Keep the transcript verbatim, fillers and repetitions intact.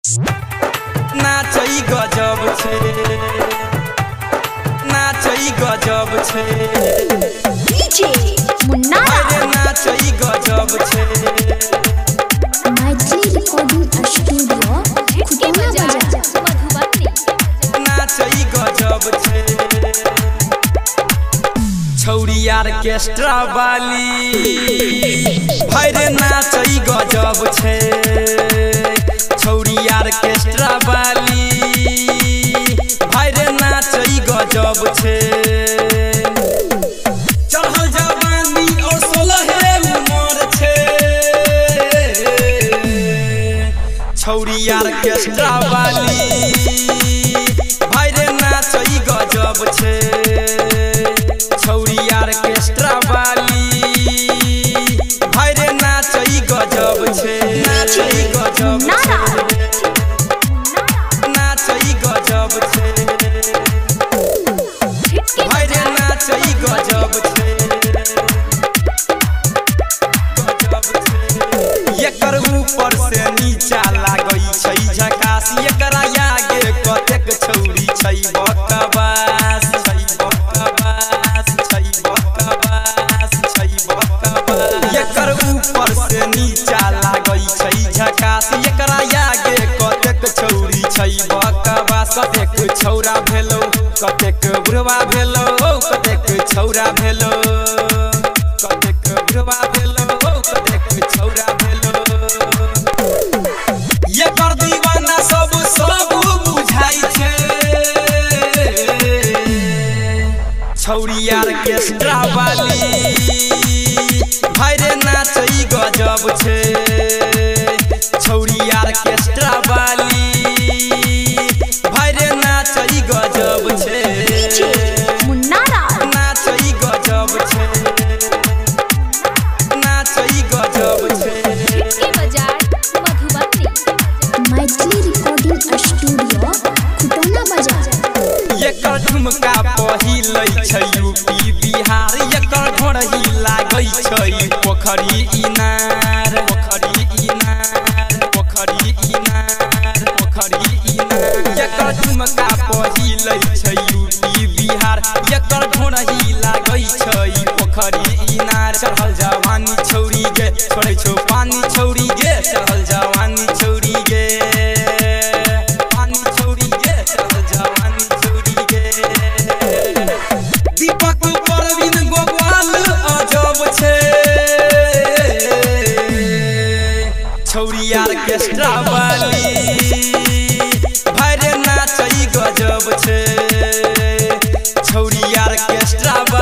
नाचई गजब छे नाचई गजब छे डीजे मुन्ना अरे नाचई गजब छे मैथिली रिकॉर्डिंग स्टूडियो खुटना बाजार मधुबनी नाचई गजब छे छौरी ऑर्केस्ट्रा वाली भाई रे नाचई गजब छे छौरी ऑर्केस्ट्रा वाली भाई रे नाचई गजब छे चढ़ल जवानी और सोलह उमर छे छौरी ऑर्केस्ट्रा वाली भाई रे नाचई गजब छे छौरी ऑर्केस्ट्रा वाली भाई रे नाचई गजब छे नाचई गजब छे नाचई गजब छे भाई रे नाचई गजब छे गजब छे एकर ऊपर से नीचा लागई छै झकास एकरा आगे कतेक छौरी छै बकवास छै बकवास छै बकवास छै बकवास एकर ऊपर से नीचा लागई छै झकास एकरा आगे कतेक छौरी छै बकवास कतेक छौरा भेलो कतेक बुढ़वा भेलो कतेक छौरा भेलो कतेक बुढ़वा भेलो कतेक छौरा भेलो एकर दीवाना सब सब बुझाई छे छौरी ऑर्केस्ट्रा वाली भाई रे नाचई गजब छे छौरी ऑर्केस्ट्रा वाली भाई रे नाचई गजब छे डीजे मुन्ना नाचई गजब छे नाचई गजब छे के बाजार मधुबनी मैथिली रिकॉर्डिंग स्टूडियो खुटना बाजार एकर झुमका पहिलै छै यूपी बिहार एकर घोड़ही लागै छै पोखरी इनार पोखरी इनार पोखरी इनार पोखरी इनार एकर झुमका पहिलै छै यूपी बिहार एकर घोड़ही लागै छै पोखरी इनार चढ़ल जवानी छौरी गे छोड़ै छौ पानी छौरी गे चढ़ल जवानी छौरी गे पानी छौरी गे चढ़ल जवानी छौरी गे दीपक परवीन गोपाल अजब छे छौरी ऑर्केस्ट्रा वाली भाई रे नाचई गजब छे छौरी ऑर्केस्ट्रा